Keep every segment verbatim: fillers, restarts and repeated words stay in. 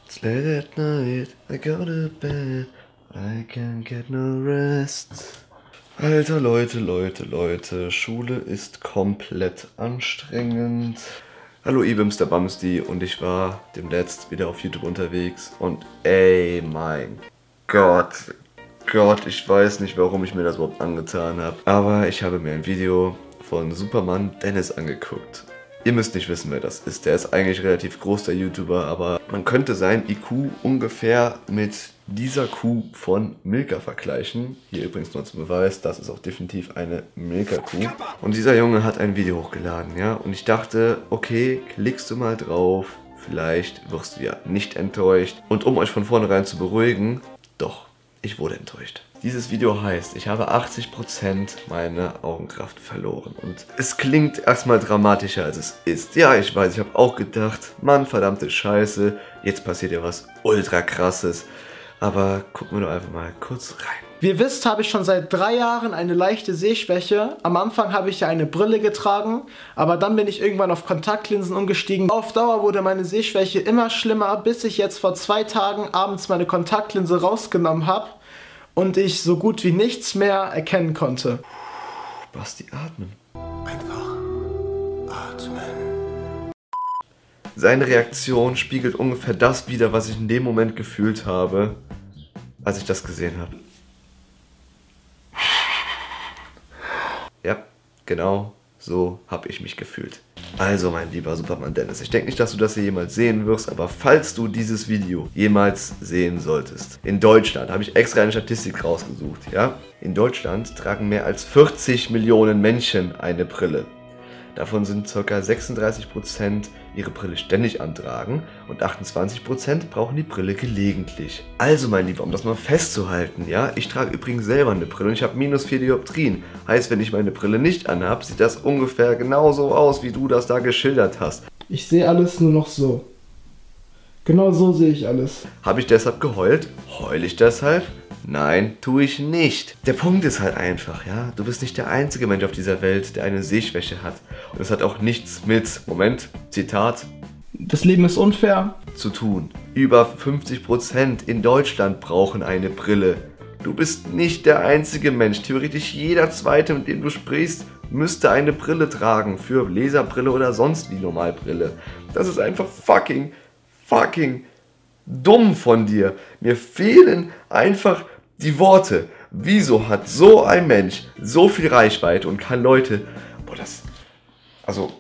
It's late at night, I go to bed, I can't get no rest. Alter, Leute, Leute, Leute, Schule ist komplett anstrengend. Hallo Ibims, der Bamsti, und ich war demnächst wieder auf YouTube unterwegs und ey, mein Gott, Gott, ich weiß nicht, warum ich mir das überhaupt angetan habe, aber ich habe mir ein Video von Superman Dennis angeguckt. Ihr müsst nicht wissen, wer das ist. Der ist eigentlich relativ groß, der YouTuber, aber man könnte sein I Q ungefähr mit dieser Kuh von Milka vergleichen. Hier übrigens nur zum Beweis, das ist auch definitiv eine Milka-Kuh. Und dieser Junge hat ein Video hochgeladen, ja. Und ich dachte, okay, klickst du mal drauf, vielleicht wirst du ja nicht enttäuscht. Und um euch von vornherein zu beruhigen, doch, ich wurde enttäuscht. Dieses Video heißt, ich habe achtzig Prozent meiner Augenkraft verloren. Und es klingt erstmal dramatischer, als es ist. Ja, ich weiß, ich habe auch gedacht, Mann, verdammte Scheiße, jetzt passiert ja was ultra krasses. Aber gucken wir doch einfach mal kurz rein. Wie ihr wisst, habe ich schon seit drei Jahren eine leichte Sehschwäche. Am Anfang habe ich ja eine Brille getragen, aber dann bin ich irgendwann auf Kontaktlinsen umgestiegen. Auf Dauer wurde meine Sehschwäche immer schlimmer, bis ich jetzt vor zwei Tagen abends meine Kontaktlinse rausgenommen habe und ich so gut wie nichts mehr erkennen konnte. Basti, atmen. Einfach atmen. Seine Reaktion spiegelt ungefähr das wider, was ich in dem Moment gefühlt habe, als ich das gesehen habe. Ja, genau so habe ich mich gefühlt. Also, mein lieber Superman Dennis, ich denke nicht, dass du das hier jemals sehen wirst, aber falls du dieses Video jemals sehen solltest, in Deutschland habe ich extra eine Statistik rausgesucht, ja? In Deutschland tragen mehr als vierzig Millionen Menschen eine Brille. Davon sind ca. sechsunddreißig Prozent ihre Brille ständig antragen und achtundzwanzig Prozent brauchen die Brille gelegentlich. Also mein Lieber, um das mal festzuhalten, ja, ich trage übrigens selber eine Brille und ich habe minus vier Dioptrien. Heißt, wenn ich meine Brille nicht anhabe, sieht das ungefähr genauso aus, wie du das da geschildert hast. Ich sehe alles nur noch so. Genau so sehe ich alles. Habe ich deshalb geheult? Heule ich deshalb? Nein, tue ich nicht. Der Punkt ist halt einfach, ja, du bist nicht der einzige Mensch auf dieser Welt, der eine Sehschwäche hat. Und es hat auch nichts mit, Moment, Zitat, das Leben ist unfair, zu tun. Über fünfzig Prozent in Deutschland brauchen eine Brille. Du bist nicht der einzige Mensch. Theoretisch jeder Zweite, mit dem du sprichst, müsste eine Brille tragen. Für Leserbrille oder sonst wie Normalbrille. Das ist einfach fucking, fucking dumm von dir. Mir fehlen einfach die Worte. Wieso hat so ein Mensch so viel Reichweite und kann Leute... Boah, das... Also,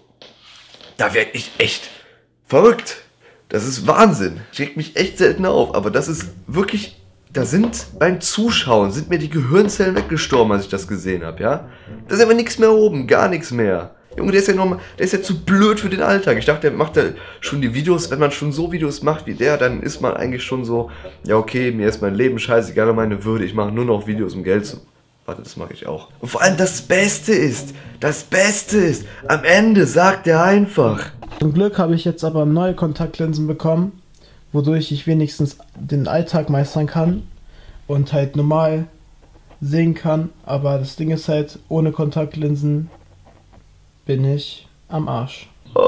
da werde ich echt verrückt. Das ist Wahnsinn. Ich reg mich echt selten auf, aber das ist wirklich... Da sind beim Zuschauen, sind mir die Gehirnzellen weggestorben, als ich das gesehen habe, ja? Da ist einfach nichts mehr oben, gar nichts mehr. Junge, der ist ja noch mal, der ist ja zu blöd für den Alltag. Ich dachte, der macht ja schon die Videos, wenn man schon so Videos macht wie der, dann ist man eigentlich schon so, ja okay, mir ist mein Leben scheißegal und meine Würde, ich mache nur noch Videos, um Geld zu... Warte, das mache ich auch. Und vor allem das Beste ist, das Beste ist, am Ende sagt er einfach. Zum Glück habe ich jetzt aber neue Kontaktlinsen bekommen, wodurch ich wenigstens den Alltag meistern kann und halt normal sehen kann. Aber das Ding ist halt, ohne Kontaktlinsen bin ich am Arsch.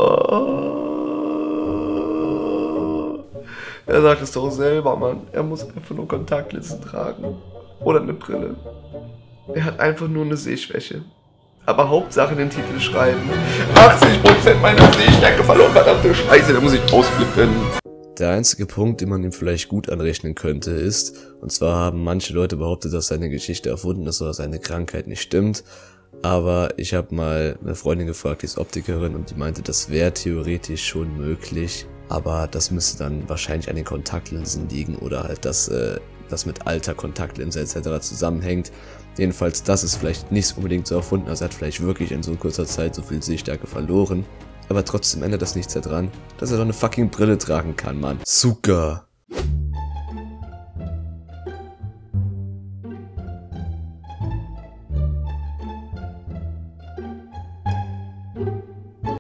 Oh. Er sagt es doch selber, Mann. Er muss einfach nur Kontaktlinsen tragen. Oder eine Brille. Er hat einfach nur eine Sehschwäche. Aber Hauptsache den Titel schreiben. achtzig Prozent meiner Sehstärke verloren, verdammte Scheiße, da muss ich ausflippen. Der einzige Punkt, den man ihm vielleicht gut anrechnen könnte, ist, und zwar haben manche Leute behauptet, dass seine Geschichte erfunden ist oder seine Krankheit nicht stimmt. Aber ich habe mal eine Freundin gefragt, die ist Optikerin, und die meinte, das wäre theoretisch schon möglich. Aber das müsste dann wahrscheinlich an den Kontaktlinsen liegen oder halt, dass äh, das mit alter Kontaktlinse et cetera zusammenhängt. Jedenfalls, das ist vielleicht nicht unbedingt so erfunden, also er hat vielleicht wirklich in so kurzer Zeit so viel Sehstärke verloren. Aber trotzdem ändert das nichts daran, dass er doch eine fucking Brille tragen kann, Mann. Zucker.